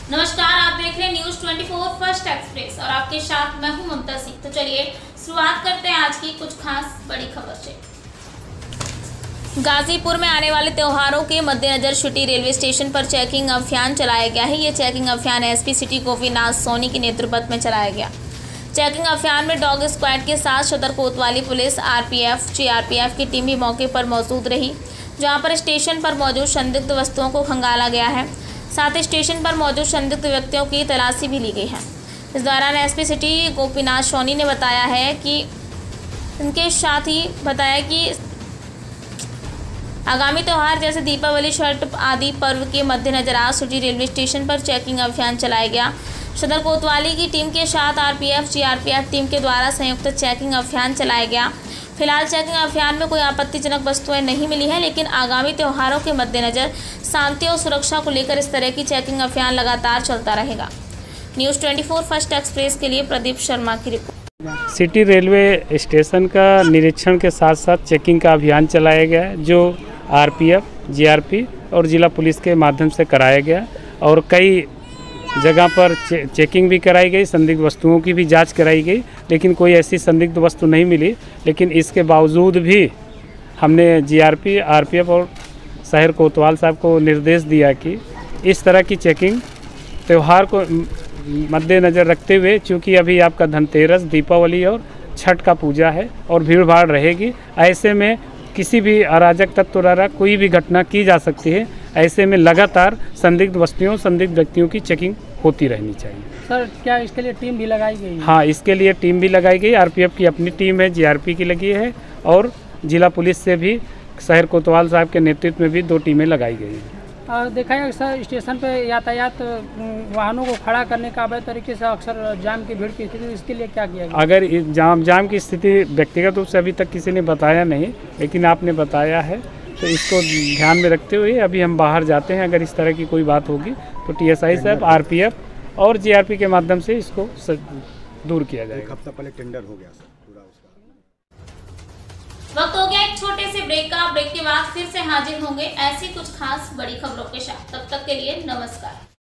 नमस्कार, आप देख रहे हैं न्यूज 24 फर्स्ट एक्सप्रेस और आपके साथ मैं हूं ममता सिंह। तो चलिए शुरुआत करते हैं आज की कुछ खास बड़ी खबर से। गाजीपुर में आने वाले त्योहारों के मद्देनजर सिटी रेलवे स्टेशन पर चेकिंग अभियान चलाया गया है। ये चेकिंग अभियान एसपी सिटी गोपीनाथ सोनी के नेतृत्व में चलाया गया। चेकिंग अभियान में डॉग स्क्वाड के साथ सदर कोतवाली पुलिस, आरपीएफ, जीआरपीएफ की टीम भी मौके पर मौजूद रही, जहां पर स्टेशन पर मौजूद संदिग्ध वस्तुओं को खंगाला गया है। साथ ही स्टेशन पर मौजूद संदिग्ध व्यक्तियों की तलाशी भी ली गई है। इस दौरान एसपी सिटी गोपीनाथ सोनी ने बताया है कि इनके साथ ही बताया कि आगामी त्यौहार जैसे दीपावली, छठ आदि पर्व के मद्देनजर आज सिटी रेलवे स्टेशन पर चेकिंग अभियान चलाया गया। सदर कोतवाली की टीम के साथ आरपीएफ, जीआरपीएफ टीम के द्वारा संयुक्त चेकिंग अभियान चलाया गया। फिलहाल चेकिंग अभियान में कोई आपत्तिजनक वस्तुएं नहीं मिली है, लेकिन आगामी त्योहारों के मद्देनजर शांति और सुरक्षा को लेकर इस तरह की चेकिंग अभियान लगातार चलता रहेगा। न्यूज़ 24 फर्स्ट एक्सप्रेस के लिए प्रदीप शर्मा की रिपोर्ट। सिटी रेलवे स्टेशन का निरीक्षण के साथ साथ चेकिंग का अभियान चलाया गया है, जो आरपीएफ, जीआरपी और जिला पुलिस के माध्यम से कराया गया और कई जगह पर चेकिंग भी कराई गई, संदिग्ध वस्तुओं की भी जांच कराई गई, लेकिन कोई ऐसी संदिग्ध वस्तु नहीं मिली। लेकिन इसके बावजूद भी हमने जीआरपी, आरपीएफ और शहर कोतवाल साहब को निर्देश दिया कि इस तरह की चेकिंग त्यौहार को मद्देनज़र रखते हुए, चूँकि अभी आपका धनतेरस, दीपावली और छठ का पूजा है और भीड़ भाड़ रहेगी, ऐसे में किसी भी अराजक तत्व द्वारा कोई भी घटना की जा सकती है। ऐसे में लगातार संदिग्ध वस्तुओं, संदिग्ध व्यक्तियों की चेकिंग होती रहनी चाहिए। सर, क्या इसके लिए टीम भी लगाई गई है? हाँ, इसके लिए टीम भी लगाई गई। आरपीएफ की अपनी टीम है, जीआरपी की लगी है और जिला पुलिस से भी शहर कोतवाल साहब के नेतृत्व में भी 2 टीमें लगाई गई हैं। और देखा है सर, स्टेशन पे यातायात वाहनों को खड़ा करने का अवैध तरीके से अक्सर जाम की भीड़ की स्थिति, इसके लिए क्या किया गया? अगर जाम की स्थिति व्यक्तिगत रूप से अभी तक किसी ने बताया नहीं, लेकिन आपने बताया है, तो इसको ध्यान में रखते हुए अभी हम बाहर जाते हैं। अगर इस तरह की कोई बात होगी तो टीएसआई साहब, आरपीएफ और जीआरपी के माध्यम से इसको दूर किया जाएगा। 1 हफ्ता पहले टेंडर हो गया सर पूरा उसका। वक्त हो गया एक छोटे से ब्रेक का। ब्रेक के बाद फिर से हाजिर होंगे ऐसी कुछ खास बड़ी खबरों के साथ। तब तक के लिए नमस्कार।